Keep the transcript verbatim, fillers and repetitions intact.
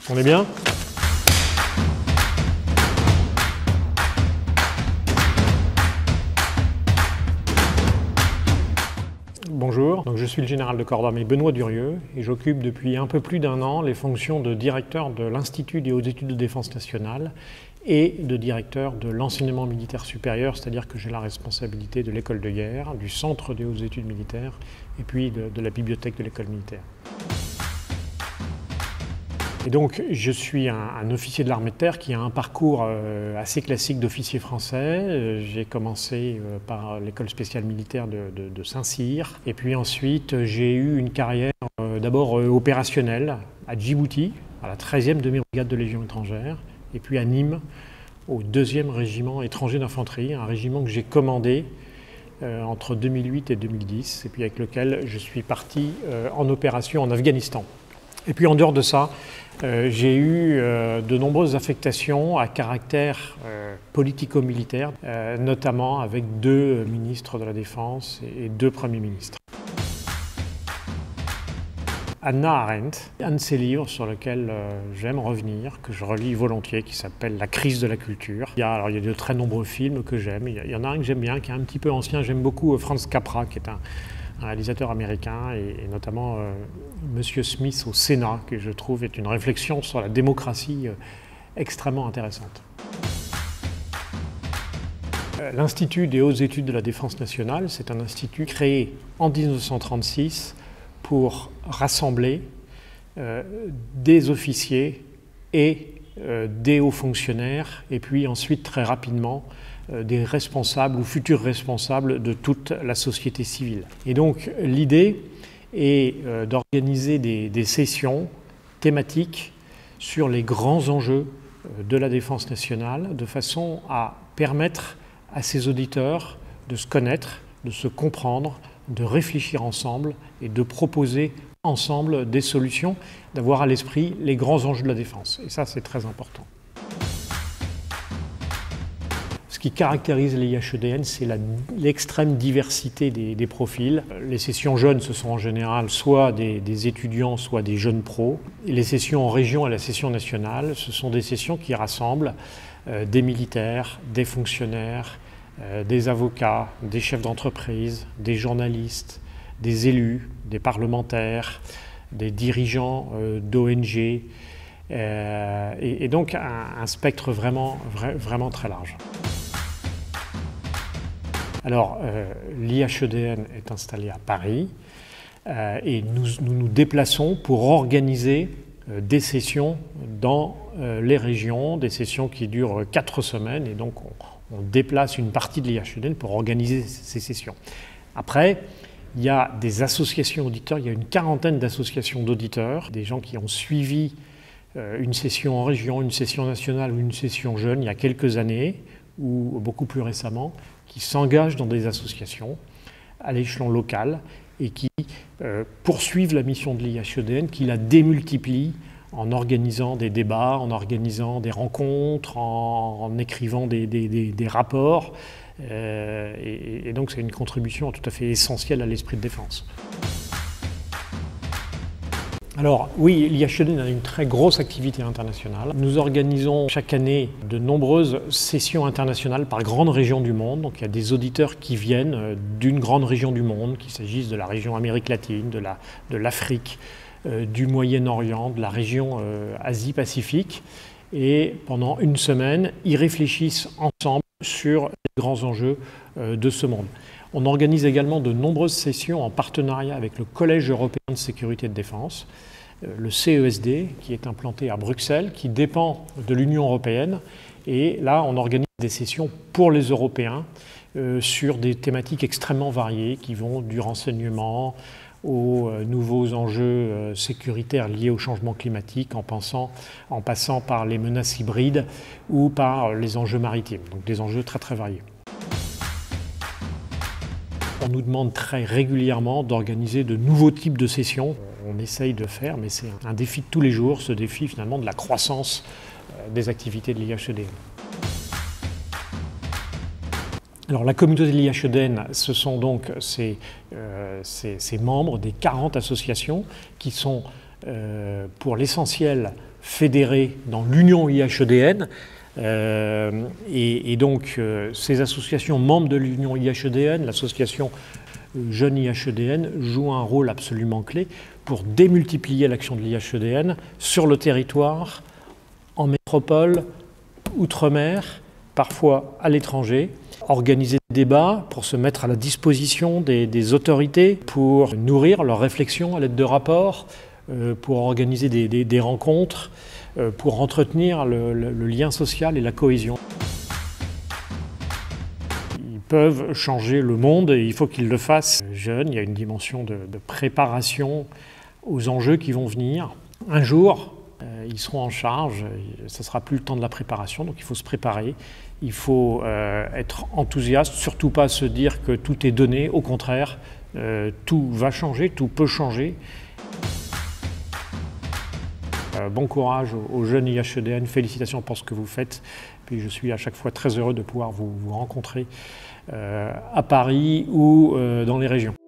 On est bien? Bonjour, donc je suis le général de corps d'armée Benoît Durieux et j'occupe depuis un peu plus d'un an les fonctions de directeur de l'Institut des hautes études de défense nationale et de directeur de l'enseignement militaire supérieur, c'est-à-dire que j'ai la responsabilité de l'école de guerre, du centre des hautes études militaires et puis de, de la bibliothèque de l'école militaire. Et donc, je suis un, un officier de l'armée de terre qui a un parcours euh, assez classique d'officier français. Euh, j'ai commencé euh, par l'école spéciale militaire de, de, de Saint-Cyr. Et puis ensuite, j'ai eu une carrière euh, d'abord euh, opérationnelle à Djibouti, à la treizième demi-brigade de Légion étrangère, et puis à Nîmes, au deuxième régiment étranger d'infanterie, un régiment que j'ai commandé euh, entre deux mille huit et deux mille dix, et puis avec lequel je suis parti euh, en opération en Afghanistan. Et puis en dehors de ça, euh, j'ai eu euh, de nombreuses affectations à caractère euh, politico-militaire, euh, notamment avec deux ministres de la Défense et deux premiers ministres. Hannah Arendt, un de ses livres sur lequel euh, j'aime revenir, que je relis volontiers, qui s'appelle La crise de la culture. Il y a, alors, il y a de très nombreux films que j'aime. Il, il y en a un que j'aime bien, qui est un petit peu ancien. J'aime beaucoup Franz Capra, qui est un, un réalisateur américain, et, et notamment euh, Monsieur Smith au Sénat, que je trouve est une réflexion sur la démocratie euh, extrêmement intéressante. L'Institut des hautes études de la défense nationale, c'est un institut créé en mille neuf cent trente-six pour rassembler euh, des officiers et euh, des hauts fonctionnaires, et puis ensuite très rapidement euh, des responsables ou futurs responsables de toute la société civile. Et donc l'idée est euh, d'organiser des, des sessions thématiques sur les grands enjeux euh, de la défense nationale, de façon à permettre à ces auditeurs de se connaître, de se comprendre, de réfléchir ensemble et de proposer ensemble des solutions, d'avoir à l'esprit les grands enjeux de la défense. Et ça, c'est très important. Ce qui caractérise l'I H E D N, c'est l'extrême diversité des, des profils. Les sessions jeunes, ce sont en général soit des, des étudiants, soit des jeunes pros. Et les sessions en région et la session nationale, ce sont des sessions qui rassemblent euh, des militaires, des fonctionnaires, Euh, des avocats, des chefs d'entreprise, des journalistes, des élus, des parlementaires, des dirigeants euh, d'O N G, euh, et, et donc un, un spectre vraiment, vra vraiment très large. Alors, euh, l'I H E D N est installé à Paris euh, et nous, nous nous déplaçons pour organiser euh, des sessions dans euh, les régions, des sessions qui durent quatre semaines, et donc on, on déplace une partie de l'I H E D N pour organiser ces sessions. Après, il y a des associations auditeurs, il y a une quarantaine d'associations d'auditeurs, des gens qui ont suivi euh, une session en région, une session nationale ou une session jeune il y a quelques années, ou beaucoup plus récemment, qui s'engagent dans des associations à l'échelon local et qui euh, poursuivent la mission de l'I H E D N, qui la démultiplie en organisant des débats, en organisant des rencontres, en, en écrivant des, des, des, des rapports. Euh, et, et donc c'est une contribution tout à fait essentielle à l'esprit de défense. Alors oui, l'I H E D N a une très grosse activité internationale. Nous organisons chaque année de nombreuses sessions internationales par grandes régions du monde. Donc il y a des auditeurs qui viennent d'une grande région du monde, qu'il s'agisse de la région Amérique latine, de la, de l'Afrique, Euh, du Moyen-Orient, de la région euh, Asie-Pacifique, et pendant une semaine, ils réfléchissent ensemble sur les grands enjeux euh, de ce monde. On organise également de nombreuses sessions en partenariat avec le Collège européen de sécurité et de défense, euh, le C E S D, qui est implanté à Bruxelles, qui dépend de l'Union européenne, et là on organise des sessions pour les Européens euh, sur des thématiques extrêmement variées qui vont du renseignement aux euh, nouveaux enjeux euh, sécuritaires liés au changement climatique, en, pensant, en passant par les menaces hybrides ou par euh, les enjeux maritimes, donc des enjeux très très variés. On nous demande très régulièrement d'organiser de nouveaux types de sessions. On essaye de faire, mais c'est un défi de tous les jours, ce défi finalement de la croissance euh, des activités de l'I H E D N. Alors, la communauté de l'I H E D N, ce sont donc ces, euh, ces, ces membres des quarante associations qui sont euh, pour l'essentiel fédérés dans l'Union I H E D N. Euh, et, et donc, euh, ces associations membres de l'Union I H E D N, l'association Jeunes I H E D N, jouent un rôle absolument clé pour démultiplier l'action de l'I H E D N sur le territoire, en métropole, outre-mer, parfois à l'étranger. Organiser des débats pour se mettre à la disposition des, des autorités, pour nourrir leurs réflexions à l'aide de rapports, euh, pour organiser des, des, des rencontres, euh, pour entretenir le, le, le lien social et la cohésion. Ils peuvent changer le monde et il faut qu'ils le fassent jeunes. Il y a une dimension de, de préparation aux enjeux qui vont venir. Un jour, euh, ils seront en charge, ça ne sera plus le temps de la préparation, donc il faut se préparer. Il faut euh, être enthousiaste, surtout pas se dire que tout est donné, au contraire, euh, tout va changer, tout peut changer. Euh, bon courage aux, aux jeunes I H E D N, félicitations pour ce que vous faites. Puis je suis à chaque fois très heureux de pouvoir vous, vous rencontrer euh, à Paris ou euh, dans les régions.